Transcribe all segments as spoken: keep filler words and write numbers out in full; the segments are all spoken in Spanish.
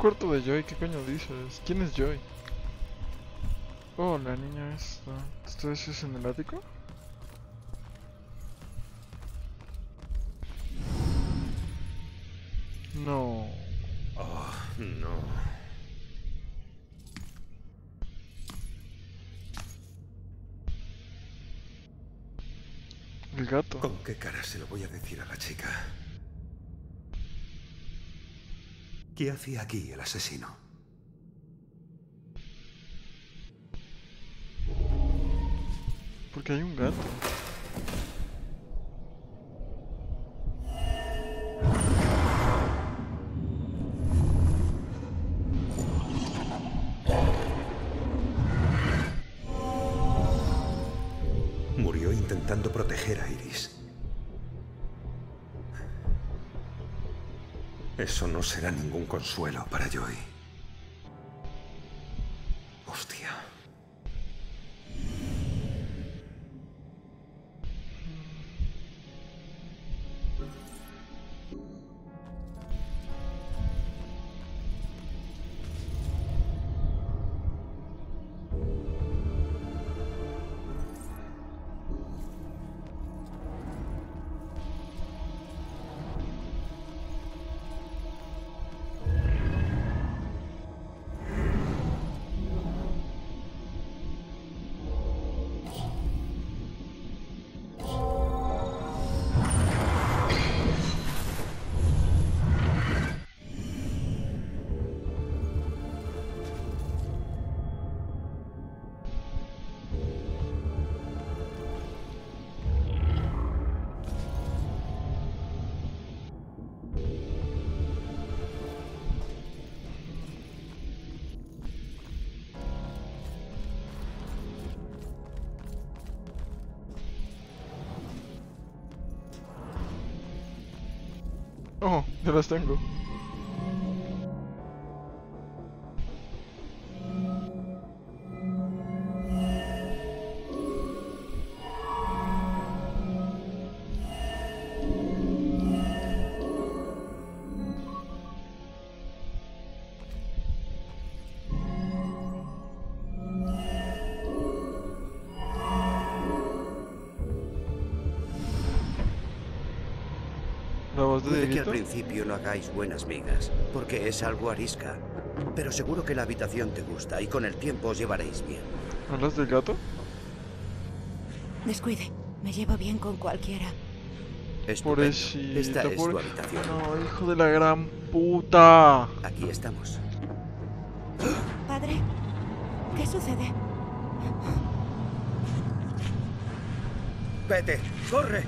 cuarto de Joy, ¿qué coño dices? ¿Quién es Joy? Oh, la niña esta. ¿Esto es en el ático? No. Oh, no. El gato. ¿Con qué cara se lo voy a decir a la chica? ¿Qué hacía aquí el asesino? Porque hay un gato. Murió intentando proteger a Iris. Eso no será ningún consuelo para Joy. Hostia. Oh, ya las tengo. ¿La voz de Puede que al Dieguito? principio no hagáis buenas migas, porque es algo arisca. Pero seguro que la habitación te gusta y con el tiempo os llevaréis bien. ¿Hablas del gato? Descuide, me llevo bien con cualquiera. Estupendo. Pobrecita, Esta es pobre- tu habitación. No, hijo de la gran puta. Aquí estamos. Padre, ¿qué sucede? ¡Vete! ¡Corre!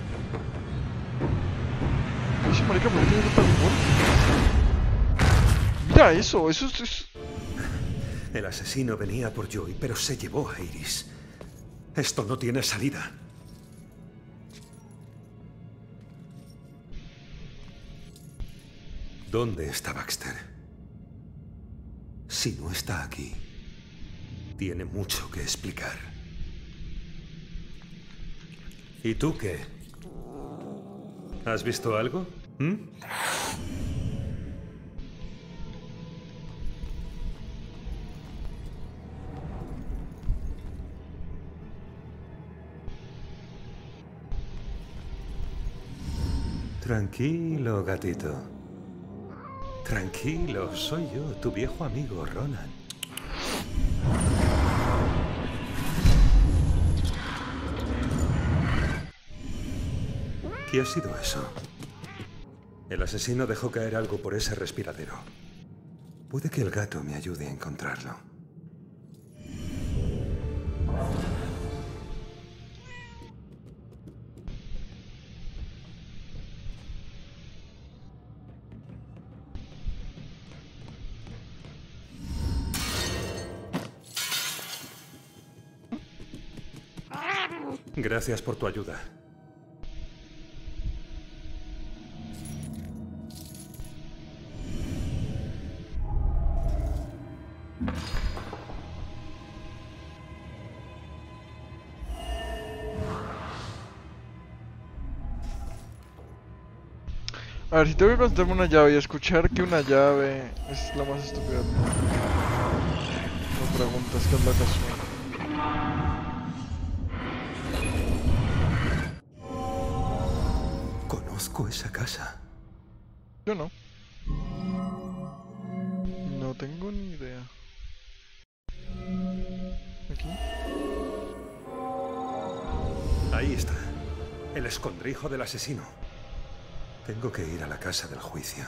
Ese marica, ¿por qué tiene tanta memoria? Mira eso, eso es... es- El asesino venía por Joy, pero se llevó a Iris. Esto no tiene salida. ¿Dónde está Baxter? Si no está aquí, tiene mucho que explicar. ¿Y tú qué? ¿Has visto algo? ¿Mm? Tranquilo, gatito. Tranquilo, soy yo, tu viejo amigo, Ronan. ¿Qué ha sido eso? El asesino dejó caer algo por ese respiradero. Puede que el gato me ayude a encontrarlo. Gracias por tu ayuda. A ver, si tengo que contarme una llave y escuchar que una llave es lo más estúpido. No preguntas qué es lo que suena. Conozco esa casa. Yo no. No tengo ni idea. Aquí. Ahí está. El escondrijo del asesino. Tengo que ir a la casa del juicio.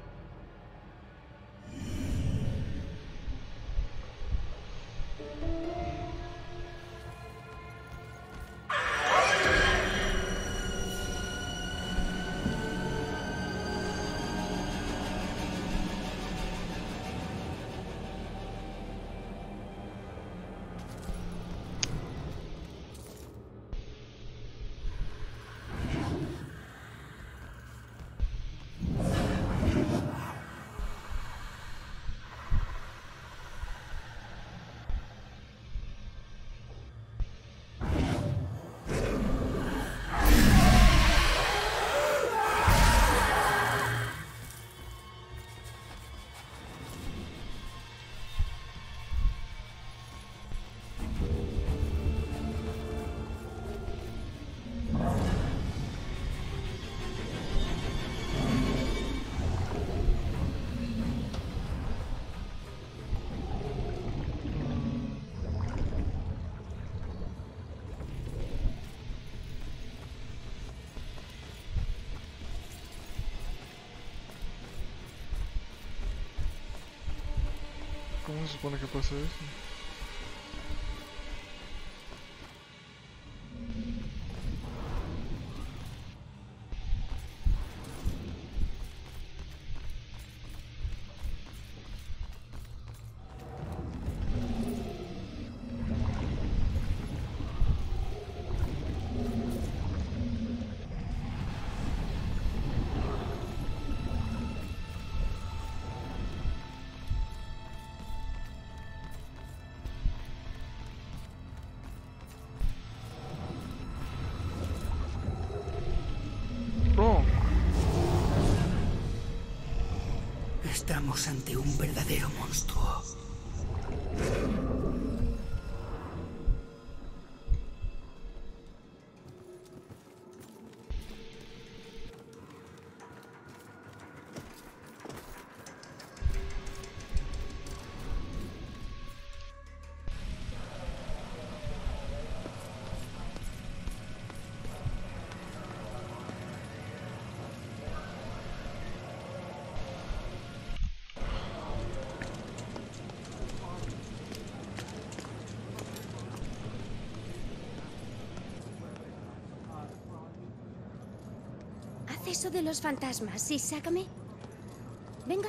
¿Cómo se supone que pasa eso? Oh, Estamos ante un verdadero monstruo. Haz eso de los fantasmas y sácame. Venga.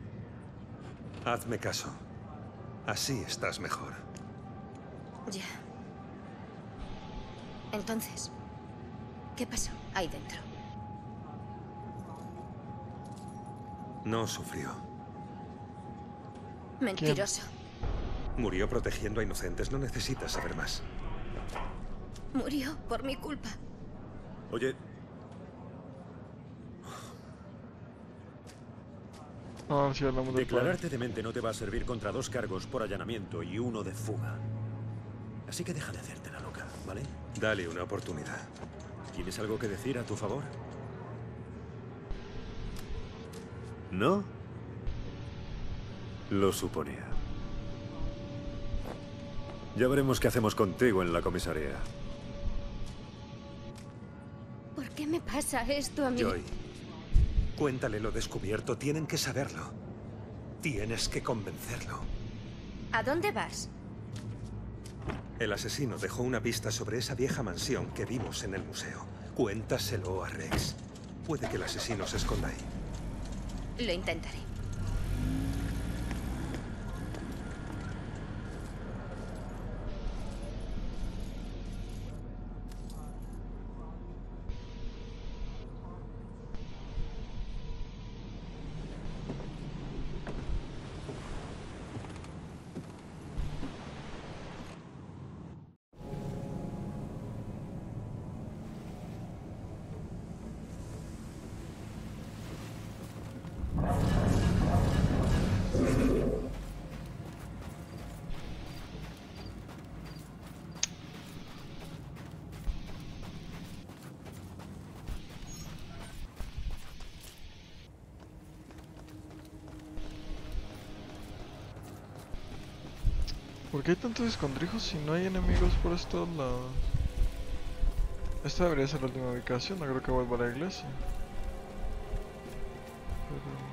Hazme caso. Así estás mejor. Ya. Entonces, ¿qué pasó ahí dentro? No sufrió. Mentiroso. Murió protegiendo a inocentes. No necesitas saber más. Murió por mi culpa. Oye, no, si hablamos del padre. Declararte demente no te va a servir contra dos cargos por allanamiento y uno de fuga. Así que deja de hacerte la loca, ¿vale? dale una oportunidad. ¿Tienes algo que decir a tu favor? ¿No? Lo suponía. Ya veremos qué hacemos contigo en la comisaría. ¿Por qué me pasa esto a mí? Joy, cuéntale lo descubierto. Tienen que saberlo. Tienes que convencerlo. ¿A dónde vas? El asesino dejó una pista sobre esa vieja mansión que vimos en el museo. Cuéntaselo a Rex. Puede que el asesino se esconda ahí. Lo intentaré. ¿Por qué hay tantos escondrijos si no hay enemigos por estos lados? Esta debería ser la última ubicación, no creo que vuelva a la iglesia. Pero...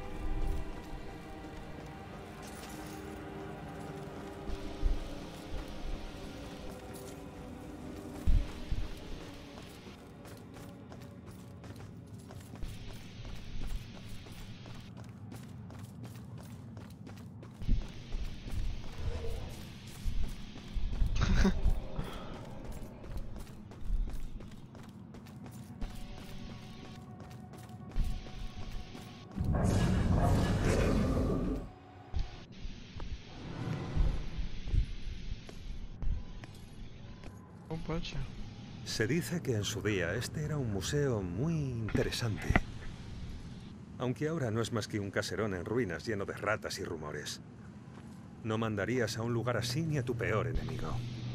Un pache. Se dice que en su día este era un museo muy interesante. Aunque ahora no es más que un caserón en ruinas lleno de ratas y rumores. No mandarías a un lugar así ni a tu peor enemigo.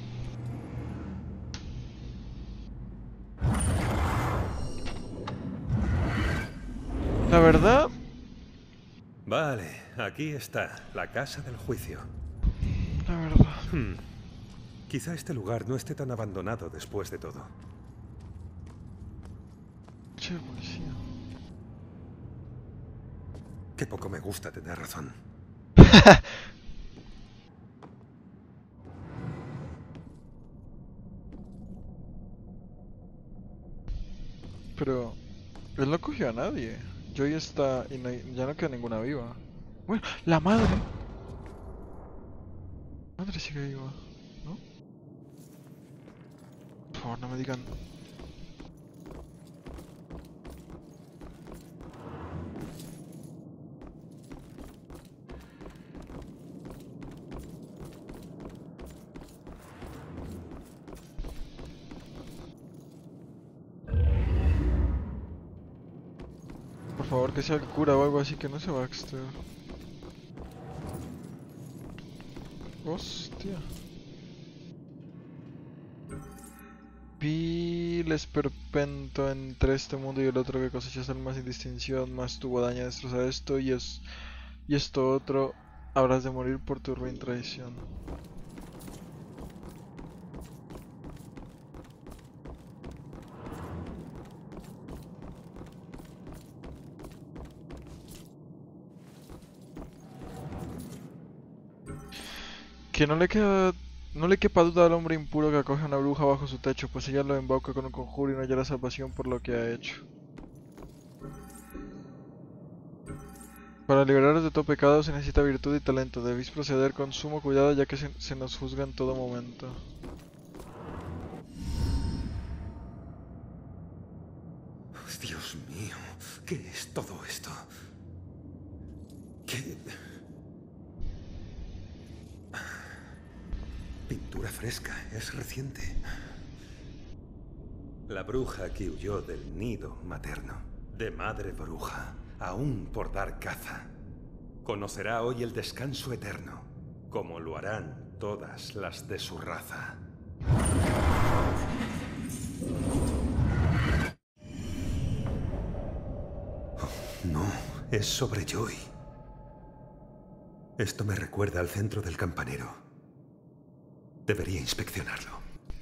La verdad... Vale, aquí está, la casa del juicio. La verdad... Hmm. Quizá este lugar no esté tan abandonado después de todo. Che, policía. Qué poco me gusta tener razón. Pero... él no cogió a nadie. Joy está... y no hay- ya no queda ninguna viva. Bueno, la madre. La madre sigue viva, ¿no? Por favor, no me digan... Por favor, que sea el cura o algo así, que no se va a extraer. Hostia. Vil esperpento entre este mundo y el otro, que cosechas almas sin distinción, más tu guadaña destroza esto y es y esto otro, habrás de morir por tu ruin traición. Que no le queda, no le quepa duda al hombre impuro que acoge a una bruja bajo su techo, pues ella lo embauca con un conjuro y no hallará salvación por lo que ha hecho. Para liberaros de todo pecado se necesita virtud y talento. Debéis proceder con sumo cuidado, ya que se, se nos juzga en todo momento. Dios mío, ¿qué es todo esto? ¿Qué? Pintura fresca, es reciente. La bruja que huyó del nido materno, de madre bruja, aún por dar caza, conocerá hoy el descanso eterno, como lo harán todas las de su raza. Oh, no, es sobre Joy. Esto me recuerda al centro del campanero. Debería inspeccionarlo.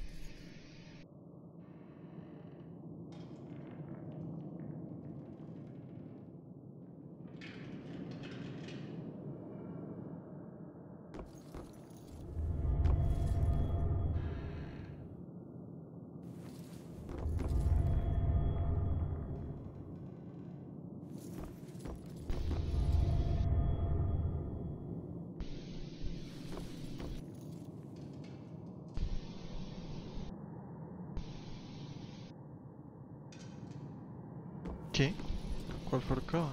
¿Qué? ¿Cuál fue arcada?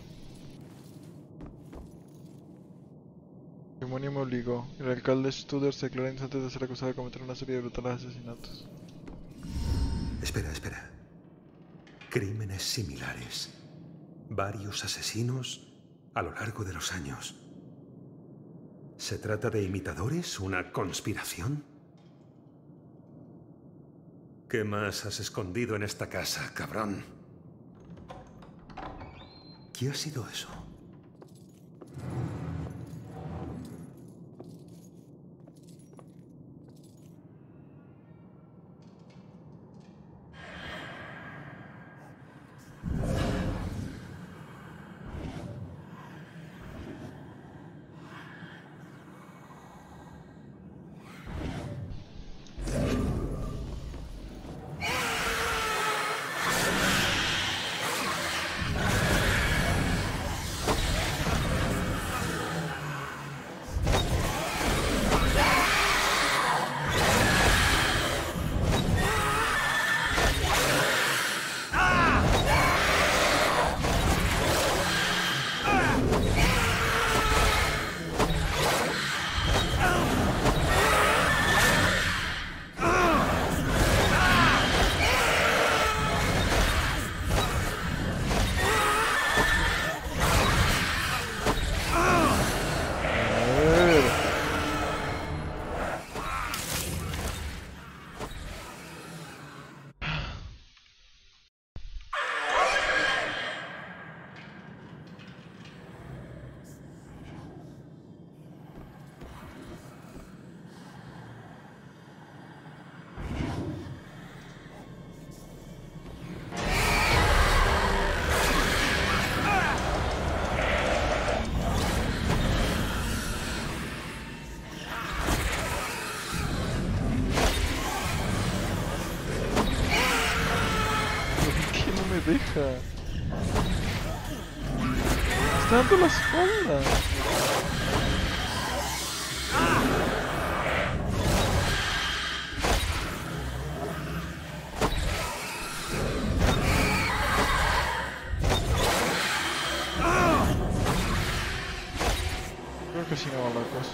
El demonio me obligó. El alcalde Studer se declaró inocente de ser acusado de cometer una serie de brutales asesinatos. Espera, espera. Crímenes similares. Varios asesinos a lo largo de los años. ¿Se trata de imitadores? ¿Una conspiración? ¿Qué más has escondido en esta casa, cabrón? ¿Qué ha sido eso? deja. Está dando la espalda. Creo que sí no va la cosa.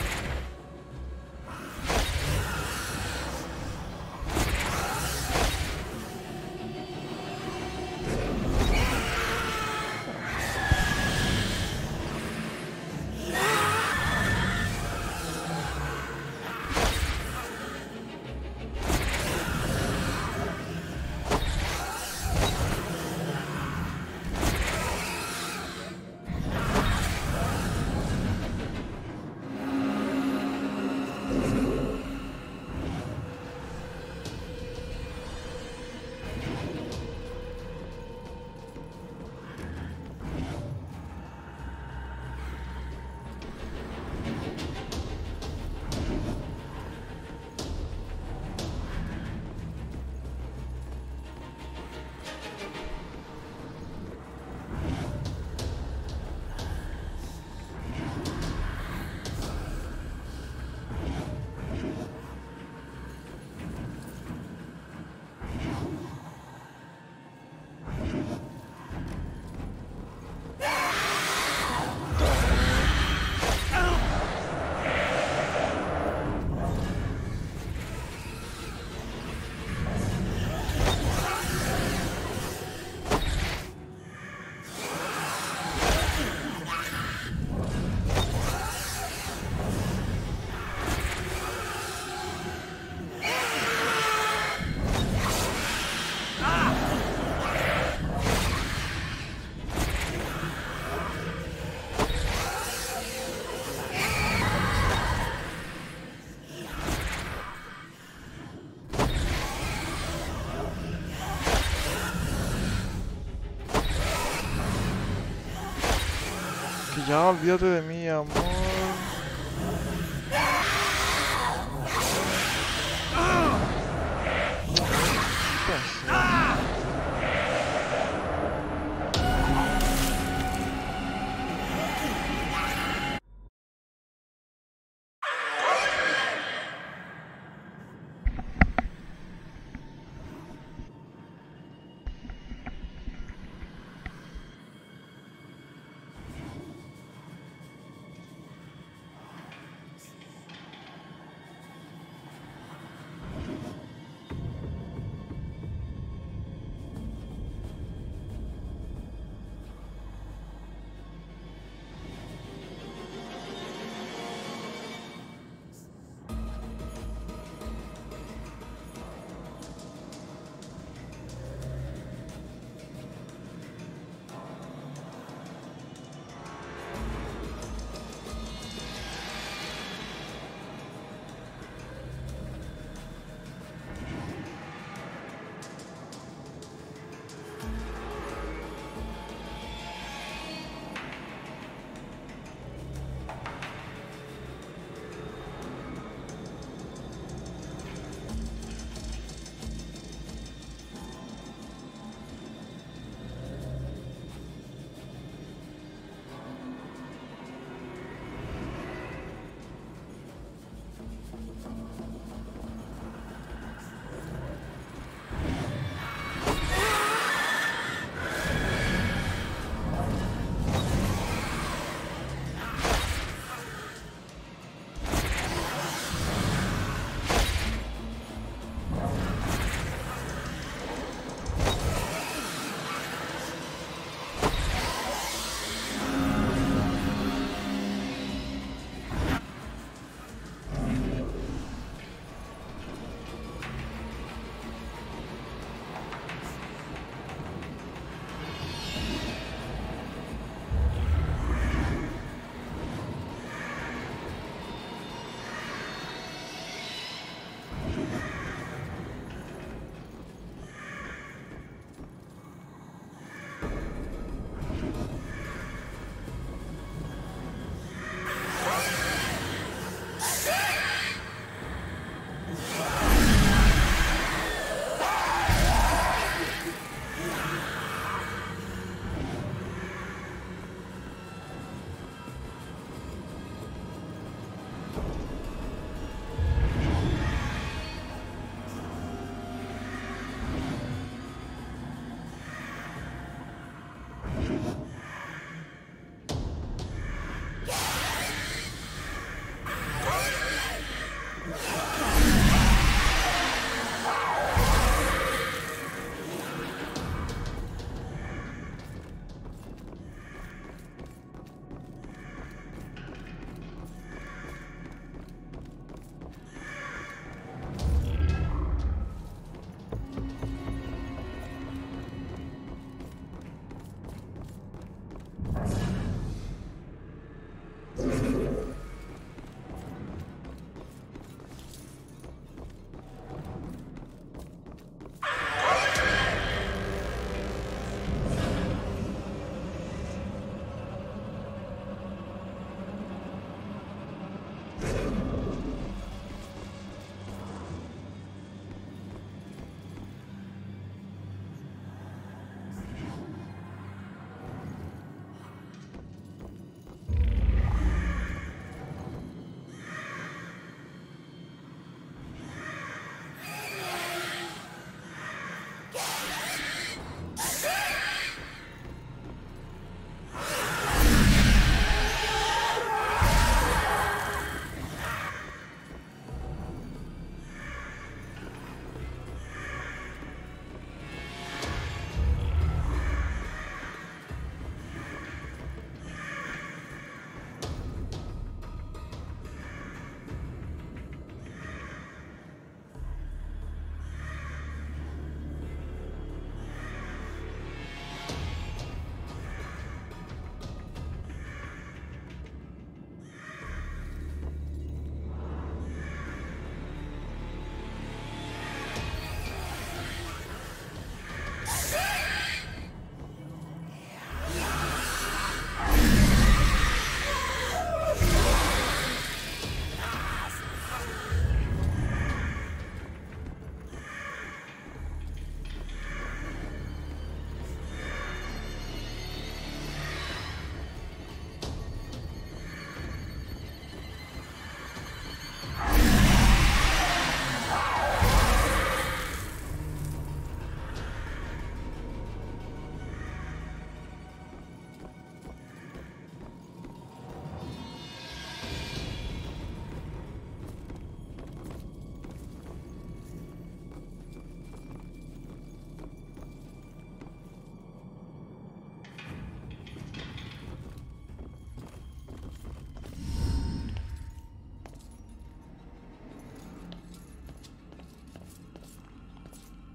Ya, olvídate de mí, amor.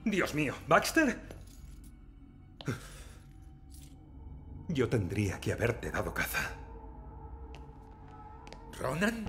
Dios mío, ¿Baxter? Yo tendría que haberte dado caza. ¿Ronan?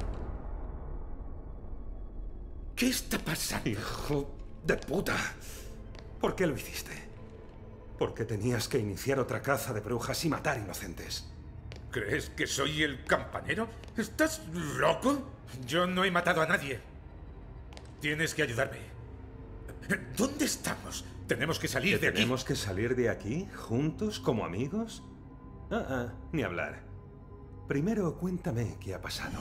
¿Qué está pasando? Hijo de puta. ¿Por qué lo hiciste? ¿Por qué tenías que iniciar otra caza de brujas y matar inocentes? ¿Crees que soy el campanero? ¿Estás loco? Yo no he matado a nadie. Tienes que ayudarme. ¿Dónde estamos? Tenemos que salir de aquí. ¿Tenemos que salir de aquí? ¿Juntos? ¿Como amigos? Ah, ah, ni hablar. Primero cuéntame qué ha pasado.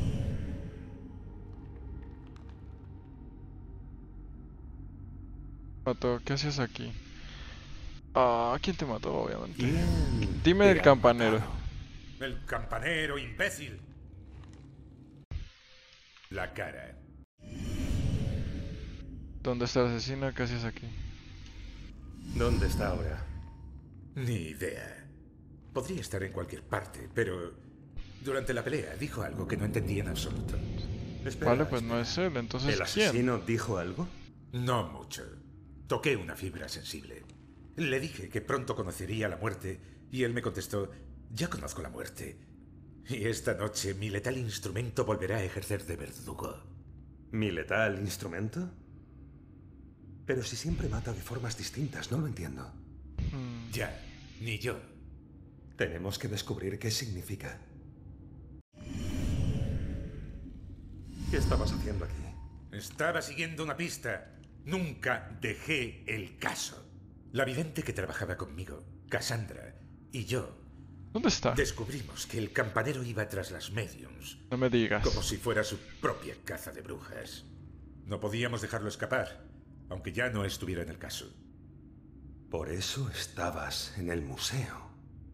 Mató, ¿qué haces aquí? Ah, ¿quién te mató, obviamente? ¿Quién Dime te del ha campanero. matado? El campanero, imbécil. La cara. ¿Dónde está el asesino? ¿Qué haces aquí? ¿Dónde está ahora? Ni idea. Podría estar en cualquier parte, pero durante la pelea dijo algo que no entendí en absoluto. Espera, Vale, pues no espera. es él, entonces ¿El ¿quién? asesino dijo algo? No mucho. Toqué una fibra sensible. Le dije que pronto conocería la muerte y él me contestó, ya conozco la muerte. Y esta noche mi letal instrumento volverá a ejercer de verdugo. ¿Mi letal instrumento? Pero si siempre mata de formas distintas, no lo entiendo. Mm, Ya, ni yo. Tenemos que descubrir qué significa. ¿Qué estabas haciendo aquí? Estaba siguiendo una pista. Nunca dejé el caso. La vidente que trabajaba conmigo, Cassandra, y yo ¿Dónde está? descubrimos que el campanero iba tras las mediums, No me digas. como si fuera su propia caza de brujas. No podíamos dejarlo escapar, aunque ya no estuviera en el caso. Por eso estabas en el museo.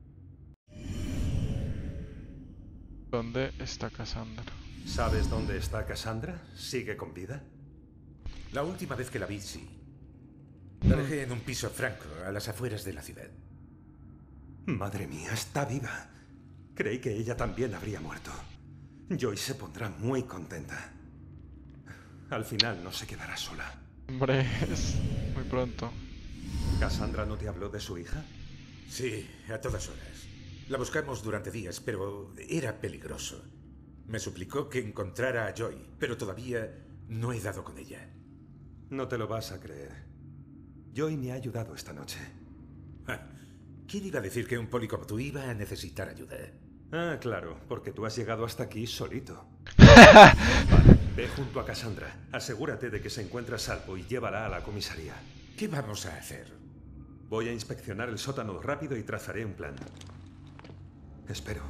¿Dónde está Cassandra? ¿Sabes dónde está Cassandra? ¿Sigue con vida? La última vez que la vi, sí. La dejé en un piso franco, a las afueras de la ciudad. Madre mía, está viva. Creí que ella también habría muerto. Joyce se pondrá muy contenta. Al final no se quedará sola. Hombre, es muy pronto. ¿Cassandra no te habló de su hija? Sí, a todas horas. La buscamos durante días, pero era peligroso. Me suplicó que encontrara a Joy, pero todavía no he dado con ella. No te lo vas a creer. Joy me ha ayudado esta noche. Ja, ¿quién iba a decir que un poli como tú iba a necesitar ayuda? Ah, claro, porque tú has llegado hasta aquí solito. Vale, ve junto a Cassandra. Asegúrate de que se encuentra a salvo y llévala a la comisaría. ¿Qué vamos a hacer? Voy a inspeccionar el sótano rápido y trazaré un plan. Espero.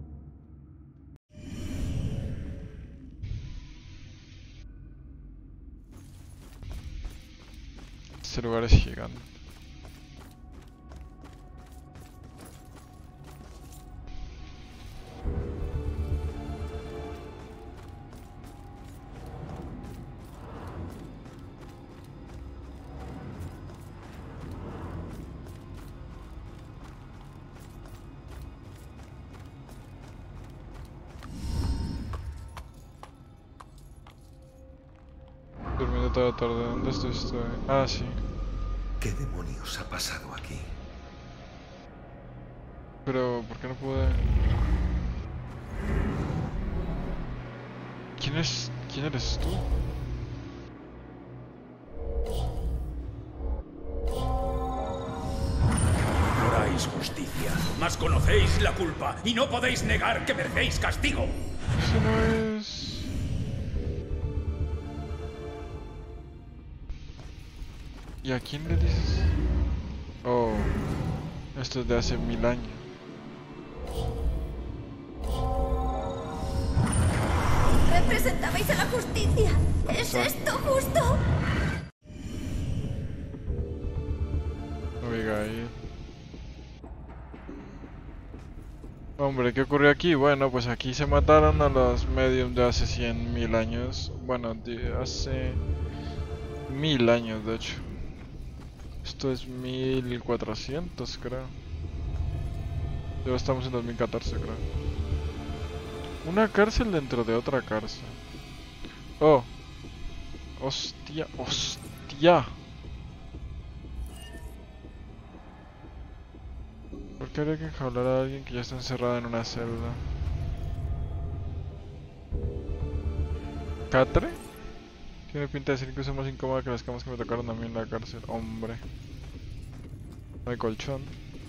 Este lugar es gigante. Durmiendo toda la tarde. ¿Dónde estoy? estoy? Ah, sí. ¿Qué demonios ha pasado aquí? Pero, ¿por qué no pude? ¿Quién es? ¿Quién eres tú? Ignoráis justicia, mas conocéis la culpa y no podéis negar que merecéis castigo. Eso no es... ¿Y a quién le dices? Oh, esto es de hace mil años. Representabais a la justicia. ¿Es esto justo? Abigail. Hombre, ¿qué ocurrió aquí? Bueno, pues aquí se mataron a los mediums de hace cien mil años. Bueno, de hace mil años, de hecho. Esto es mil cuatrocientos, creo. Y ahora estamos en dos mil catorce, creo. Una cárcel dentro de otra cárcel. Oh. Hostia, hostia. qué habría que enjaular a alguien que ya está encerrado en una celda? ¿Catre? Tiene pinta de ser incluso más incómoda que las camas que me tocaron a mí en la cárcel. Hombre. No hay colchón.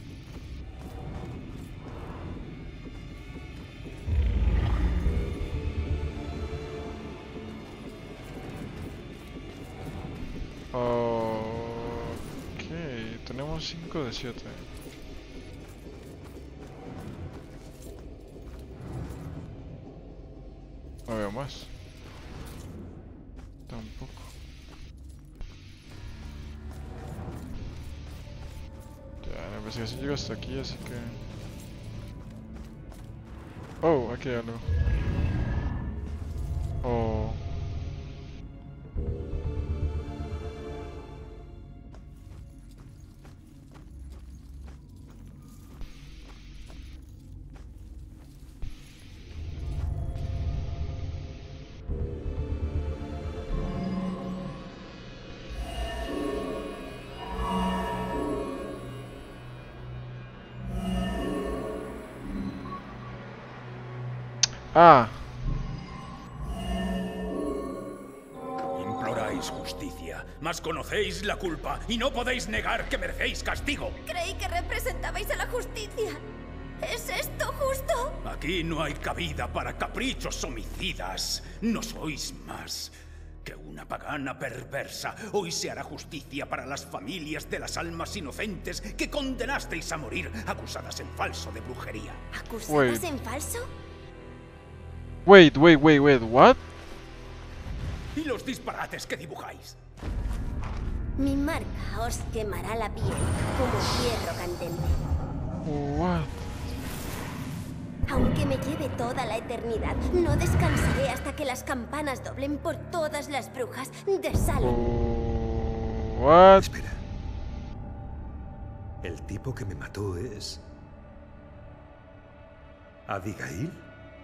Ok, tenemos cinco de siete. No veo más. Tampoco. Ya, la investigación llega hasta aquí, así que... Oh, aquí hay algo. Oh... Ah, Imploráis justicia, mas conocéis la culpa y no podéis negar que merecéis castigo. Creí que representabais a la justicia. ¿Es esto justo? Aquí no hay cabida para caprichos homicidas. No sois más que una pagana perversa. Hoy se hará justicia para las familias de las almas inocentes que condenasteis a morir acusadas en falso de brujería. ¿Acusadas Wait. en falso? wait, wait, wait, wait, what? Y los disparates que dibujáis. Mi marca os quemará la piel como hierro candente. What? Aunque me lleve toda la eternidad, no descansaré hasta que las campanas doblen por todas las brujas de Salem. Oh, what? Espera. ¿El tipo que me mató es... Abigail?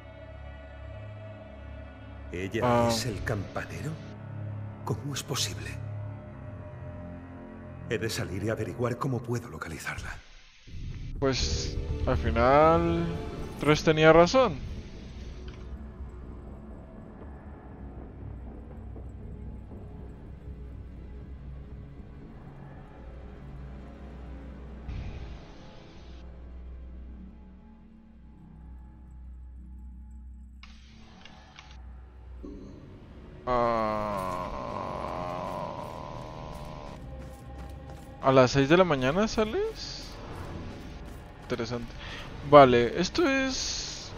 ¿Ella Ah. es el campanero? ¿Cómo es posible? He de salir y averiguar cómo puedo localizarla. Pues al final Tres tenía razón. ¿A las seis de la mañana sales? Interesante. Vale, esto es...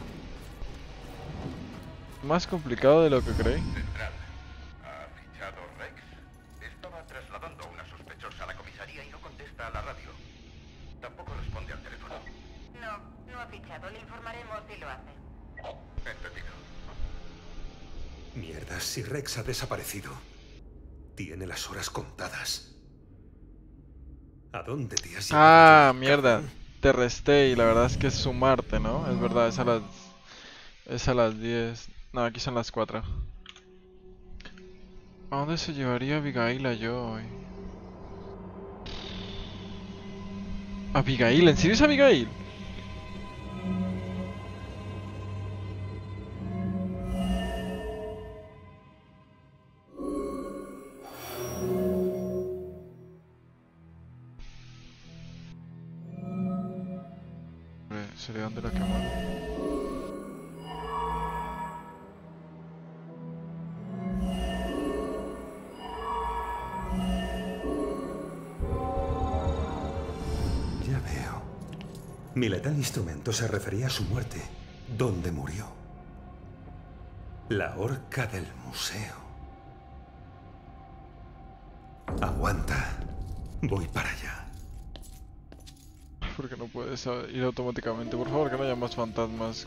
más complicado de lo que creí. Central. ¿Ha fichado Rex? Estaba trasladando a una sospechosa a la comisaría y no contesta a la radio. Tampoco responde al teléfono. No, no ha fichado. Le informaremos si lo hace. Entendido. Mierda, si Rex ha desaparecido. Tiene las horas contadas. ¿A dónde te has llevado? Ah, mierda. Te resté y la verdad es que es sumarte, ¿no? Es verdad, es a las... es a las diez. No, aquí son las cuatro. ¿A dónde se llevaría Abigail a yo hoy? ¿Abigail? ¿En serio es Abigail? ¿Sería donde la quemaron? Ya veo. Mi letal instrumento se refería a su muerte. ¿Dónde murió? La horca del museo. Aguanta. Voy para allá. Porque no puedes ir automáticamente. Por favor, que no haya más fantasmas.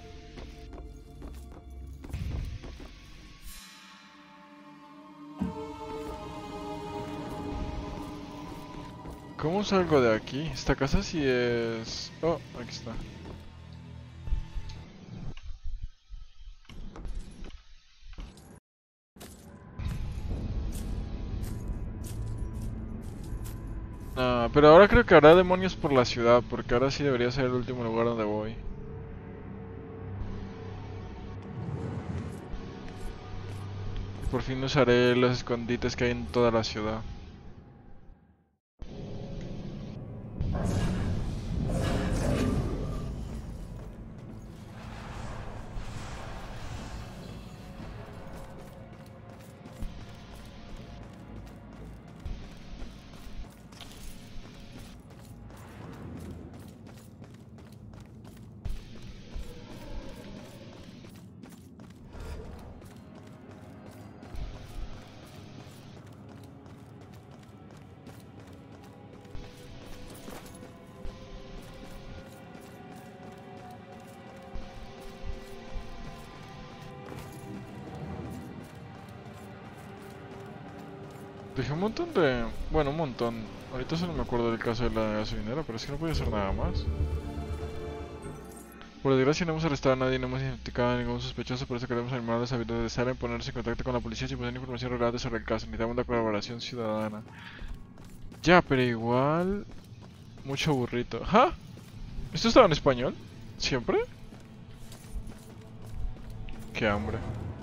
¿Cómo salgo de aquí? Esta casa sí es... Oh, aquí está. Ah, pero ahora creo que habrá demonios por la ciudad, porque ahora sí debería ser el último lugar donde voy. Y por fin usaré los escondites que hay en toda la ciudad. Dejé un montón de... Bueno, un montón. Ahorita solo me acuerdo del caso de la gasolinera, pero es que no podía hacer nada más. Por desgracia no hemos arrestado a nadie, no hemos identificado a ningún sospechoso, por eso queremos animar a los habitantes de Salem, ponerse en contacto con la policía si poseen información relevante sobre el caso. Necesitamos la colaboración ciudadana. Ya, pero igual... Mucho burrito. ¿Ja? ¿Esto estaba en español? ¿Siempre? Qué hambre.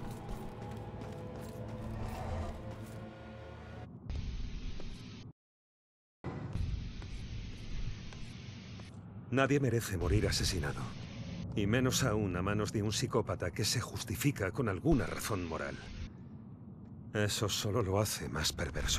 Nadie merece morir asesinado. Y menos aún a manos de un psicópata que se justifica con alguna razón moral. Eso solo lo hace más perverso.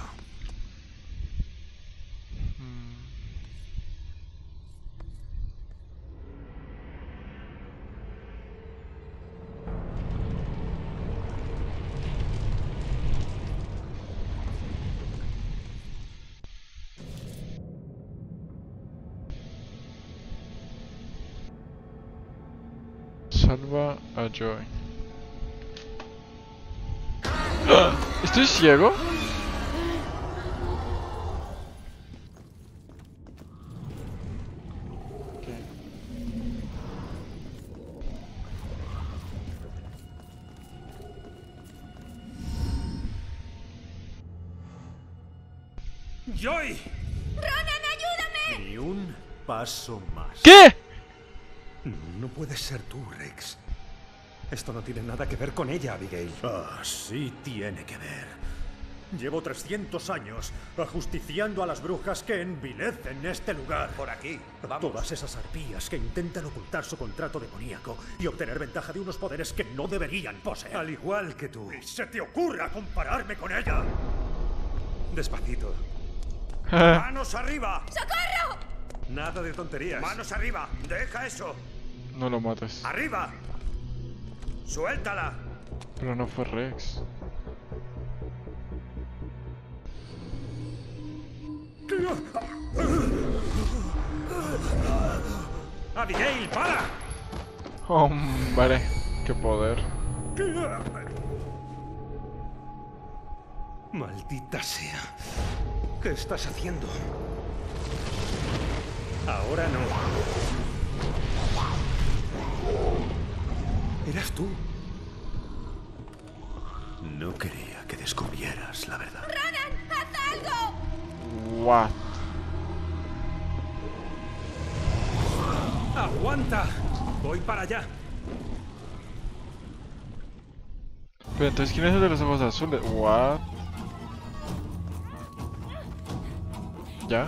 Salva a Joy. ¡Ah! ¿Estoy ciego? Okay. ¡Joy! ¡Ronan, ayúdame! Ni un paso más. ¿Qué? No, no puedes ser tú, Rex. Esto no tiene nada que ver con ella, Abigail. Ah, sí tiene que ver. Llevo trescientos años ajusticiando a las brujas que envilecen este lugar. Por aquí, vamos. Todas esas arpías que intentan ocultar su contrato demoníaco y obtener ventaja de unos poderes que no deberían poseer. Al igual que tú. ¡Ni se te ocurra compararme con ella! Despacito. ¡Manos arriba! ¡Socorro! Nada de tonterías. ¡Manos arriba! ¡Deja eso! No lo mates. ¡Arriba! ¡Suéltala! Pero no fue Rex. ¡Abigail, para! Hombre, qué poder. Maldita sea. ¿Qué estás haciendo? Ahora no. ¿Eras tú? No quería que descubrieras la verdad. ¡Ronan, haz algo! What? ¡Aguanta! Voy para allá. Pero entonces, ¿quién es el de los ojos azules? What? ¿Ya?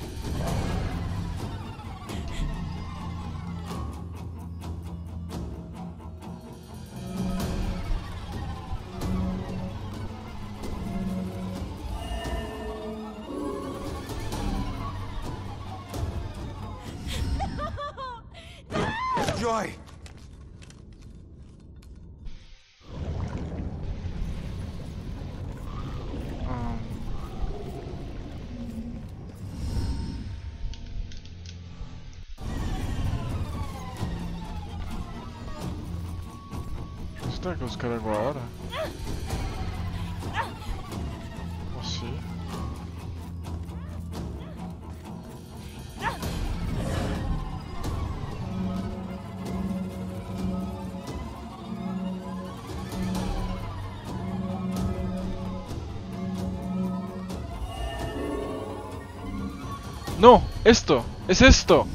Joy. Um, pues tengo que buscar algo ahora. ¿O sí? No, esto, es esto.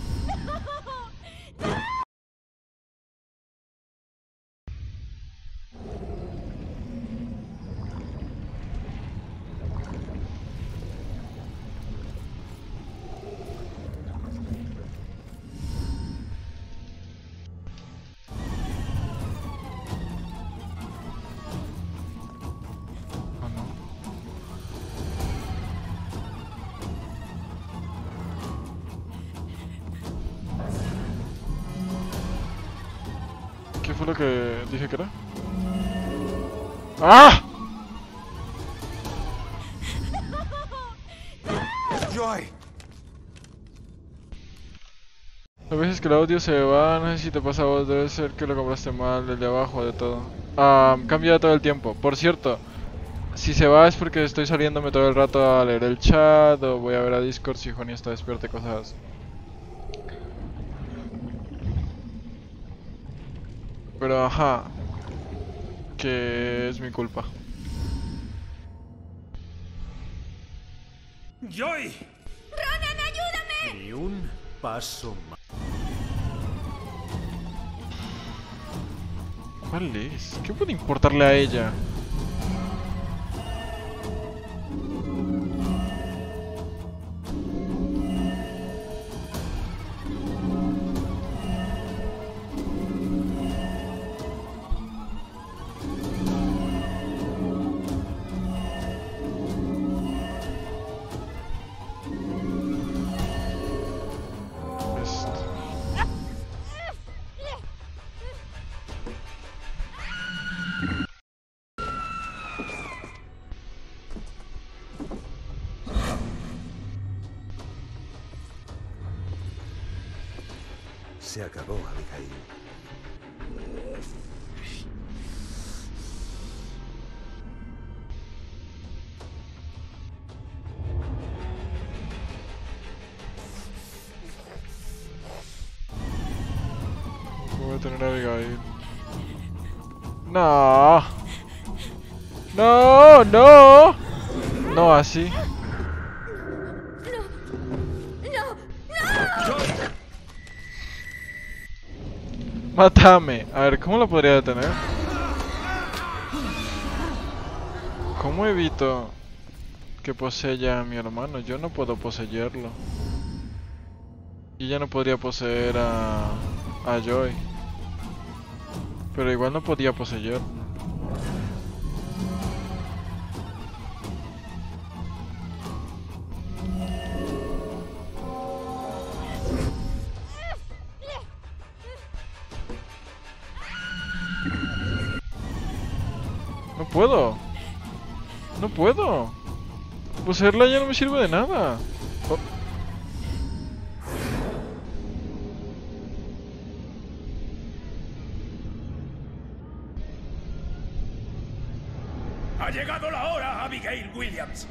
¿Qué fue lo que dije que era? ¡Ah! Joy. A veces que el audio se va, no sé si te pasa a vos, debe ser que lo compraste mal, el de abajo, de todo. Ah, cambia todo el tiempo. Por cierto, si se va es porque estoy saliéndome todo el rato a leer el chat o voy a ver a Discord si Juani está despierto y cosas así. Pero ajá, que es mi culpa. ¡Joy! ¡Ronan, ayúdame! Ni un paso más. ¿Cuál es? ¿Qué puede importarle a ella? Se acabó, Abigail. Voy a tener a Abigail. No. No, no. No, así. Mátame. A ver, ¿cómo lo podría detener? ¿Cómo evito que posea a mi hermano? Yo no puedo poseerlo. Y ya no podría poseer a, a Joy. Pero igual no podía poseer. No puedo. No puedo. Poseerla ya no me sirve de nada. Oh. ¡Ha llegado la hora, Abigail Williams!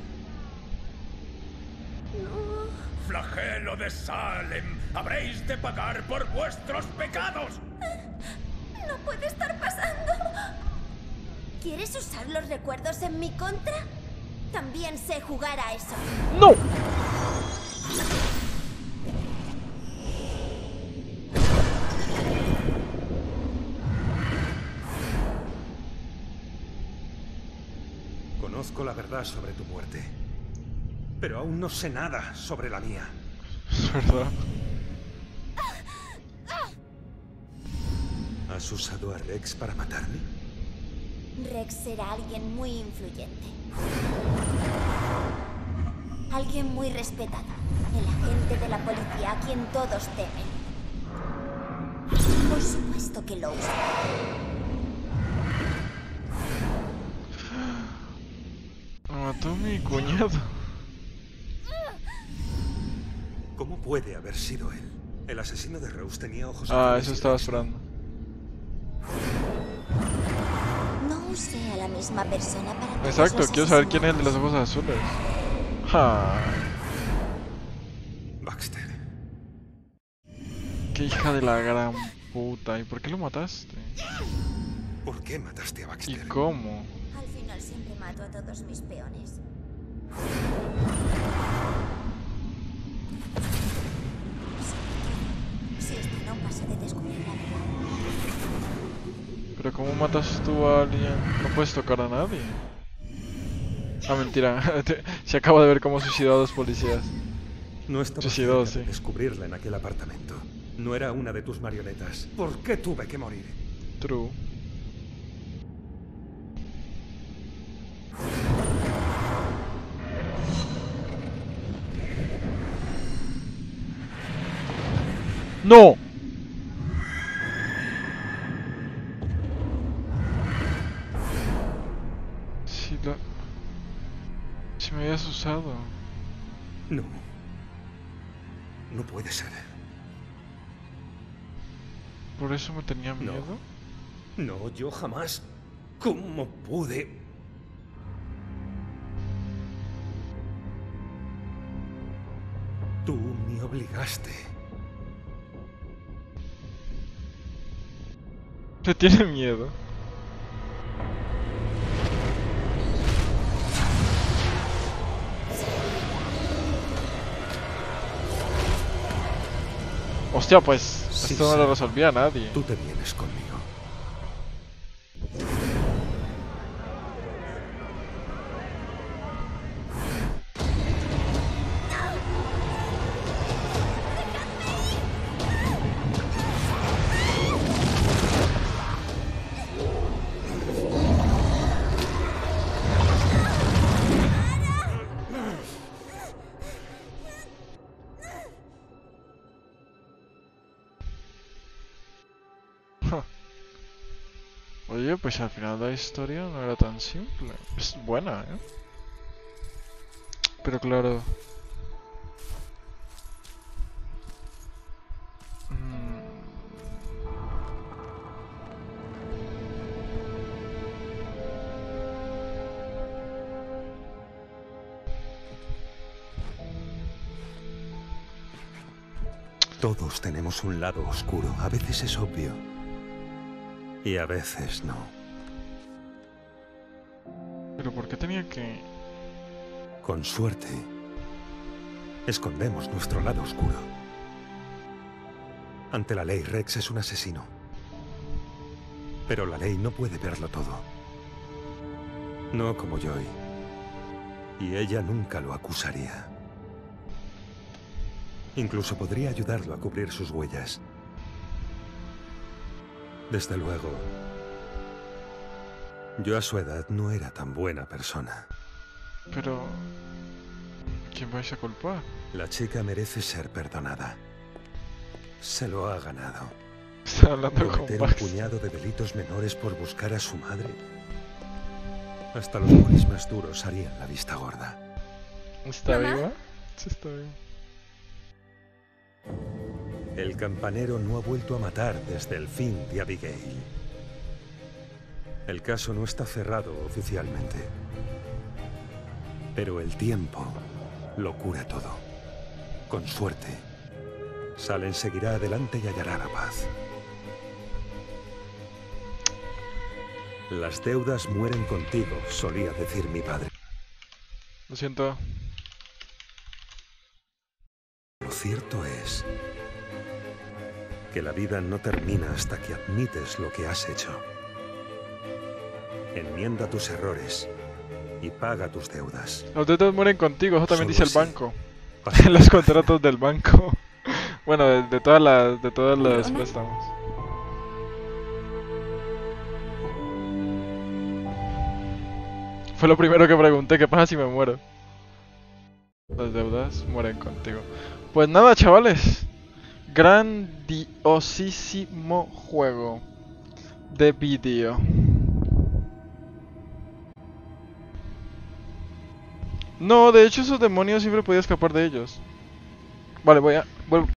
No. ¡Flagelo de Salem! ¡Habréis de pagar por vuestros pecados! No puede estar pasando. ¿Quieres usar los recuerdos en mi contra? También sé jugar a eso. ¡No! Conozco la verdad sobre tu muerte, pero aún no sé nada sobre la mía. Es verdad. ¿Has usado a Rex para matarme? Rex será alguien muy influyente. Alguien muy respetado. El agente de la policía a quien todos temen. Por supuesto que lo usa. Mató a mi cuñado. ¿Cómo puede haber sido él? El asesino de Rose tenía ojos Ah, azules eso y estaba Rex no. esperando. No usé a la misma persona para todos Exacto, los quiero saber quién es el de los asesinatos. ojos azules. Ja. Baxter. Qué hija de la gran puta. ¿Y por qué lo mataste? ¿Por qué mataste a ¿Y Baxter? cómo? Al final siempre mato a todos mis peones. ¿Cómo matas tú a alguien? No puedes tocar a nadie. Ah, mentira. Se acaba de ver cómo suicidó a dos policías. No estaba Suicidó, cerca de sí. descubrirla en aquel apartamento. No era una de tus marionetas. ¿Por qué tuve que morir? True. ¡No! Si la... Si me habías usado. No. No puede ser. ¿Por eso me tenía miedo? No, no, yo jamás. ¿Cómo pude? Tú me obligaste. Te tiene miedo. Hostia, pues Sí, esto no sí. lo resolvía nadie. Tú te vienes conmigo. Oye, pues al final la historia no era tan simple. Es buena, ¿eh? Pero claro... Mm. Todos tenemos un lado oscuro. A veces es obvio. Y a veces no. Pero ¿por qué tenía que...? Con suerte, escondemos nuestro lado oscuro. Ante la ley, Rex es un asesino. Pero la ley no puede verlo todo. No como Joy. Y ella nunca lo acusaría. Incluso podría ayudarlo a cubrir sus huellas. Desde luego, yo a su edad no era tan buena persona. Pero... ¿quién vais a culpar? La chica merece ser perdonada. Se lo ha ganado. Está hablando con Cometer un Max. puñado de delitos menores por buscar a su madre. Hasta los polis más duros harían la vista gorda. ¿Está ¿Mamá? viva? Sí, está viva. El campanero no ha vuelto a matar desde el fin de Abigail. El caso no está cerrado oficialmente. Pero el tiempo lo cura todo. Con suerte, Salem seguirá adelante y hallará la paz. Las deudas mueren contigo, solía decir mi padre. Lo siento. Lo cierto es que la vida no termina hasta que admites lo que has hecho. Enmienda tus errores y paga tus deudas. Los deudas mueren contigo, eso también Solo dice el así banco. pasarás En los página. contratos del banco. Bueno, de, de todas las de todos los ¿Perdona? préstamos. Fue lo primero que pregunté, ¿qué pasa si me muero? Las deudas mueren contigo. Pues nada, chavales. Grandiosísimo juego de vídeo. No, de hecho esos demonios siempre podía escapar de ellos. Vale, voy a... vuelvo.